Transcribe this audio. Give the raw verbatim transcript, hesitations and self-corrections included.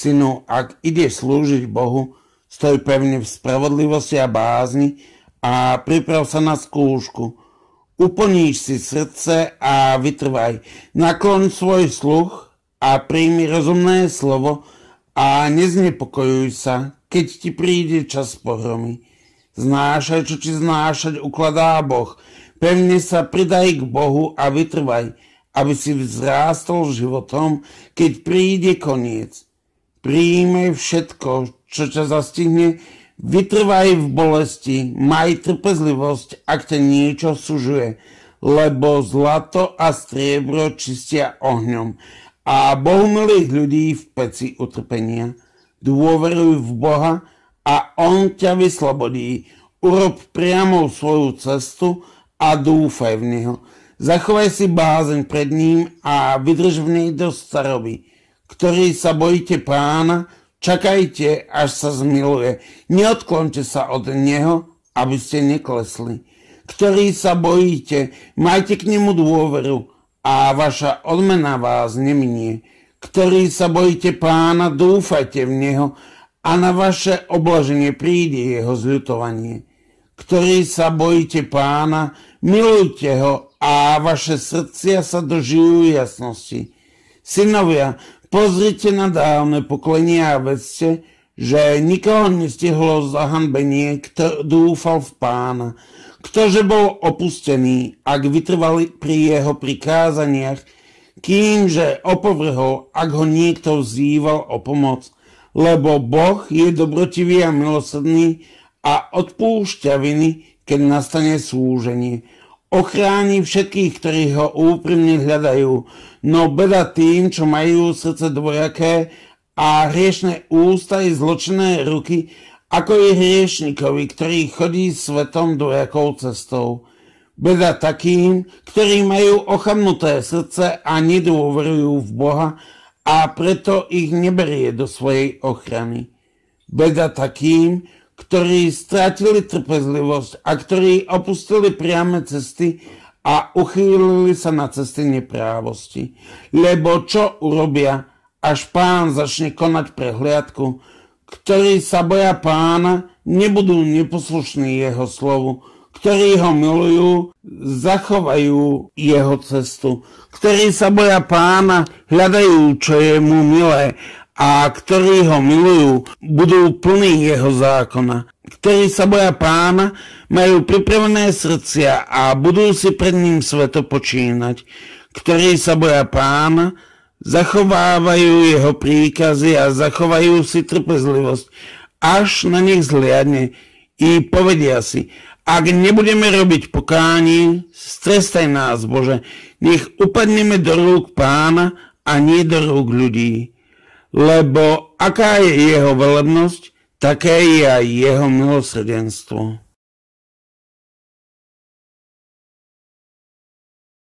Synu, ak ideš slúžiť Bohu, stoj pevne v spravodlivosti a bázni a priprav sa na skúšku. Uplníš si srdce a vytrvaj. Nakloň svoj sluch a príjmi rozumné slovo a neznepokojuj sa, keď ti príde čas pohromy. Znášaj, čo ti znášať ukladá Boh. Pevne sa pridaj k Bohu a vytrvaj, aby si vzrástol životom, keď príde koniec. Príjmej všetko, čo ťa zastihne, vytrvaj v bolesti, maj trpezlivosť, ak ťa niečo sužuje, lebo zlato a striebro čistia ohňom a bohumilých ľudí v peci utrpenia. Dôveruj v Boha a On ťa vyslobodí. Urob priamo svoju cestu a dúfaj v Neho. Zachovaj si bázeň pred ním a vydrž v nej do staroby. Ktorí sa bojíte Pána, čakajte, až sa zmiluje. Neodklonte sa od Neho, aby ste neklesli. Ktorí sa bojíte, majte k nemu dôveru a vaša odmena vás neminie. Ktorí sa bojíte Pána, dúfajte v Neho a na vaše oblaženie príde jeho zľutovanie. Ktorí sa bojíte Pána, milujte ho a vaše srdcia sa dožijú jasnosti. Synovia, pozrite na dávne pokolenia a vedzte, že nikoho nestihlo zahanbenie, kto dúfal v Pána. Ktože bol opustený, ak vytrvali pri jeho prikázaniach, kýmže opovrhol, ak ho niekto vzýval o pomoc, lebo Boh je dobrotivý a milosrdný a odpúšťa viny, keď nastane súženie. Ochráni všetkých, ktorí ho úprimne hľadajú, no beda tým, čo majú srdce dvojaké a hriešne ústa i zločinné ruky, ako i hriešnikovi, ktorý chodí svetom dvojakou cestou. Beda takým, ktorí majú ochabnuté srdce a nedôverujú v Boha a preto ich neberie do svojej ochrany. Beda takým, ktorí strátili trpezlivosť a ktorí opustili priame cesty a uchýlili sa na cesty neprávosti. Lebo čo urobia, až Pán začne konať prehliadku? Ktorí sa boja Pána, nebudú neposlušní jeho slovu. Ktorí ho milujú, zachovajú jeho cestu. Ktorí sa boja Pána, hľadajú, čo je mu milé, a ktorí ho milujú, budú plní jeho zákona. Ktorí sa boja Pána, majú pripravené srdcia a budú si pred ním sveto počínať. Ktorí sa boja Pána, zachovávajú jeho príkazy a zachovajú si trpezlivosť, až na nich zhliadne i povedia si: ak nebudeme robiť pokánie, strestaj nás, Bože, nech upadneme do rúk Pána a nie do rúk ľudí. Lebo aká je jeho velebnosť, také je aj jeho milosrdenstvo.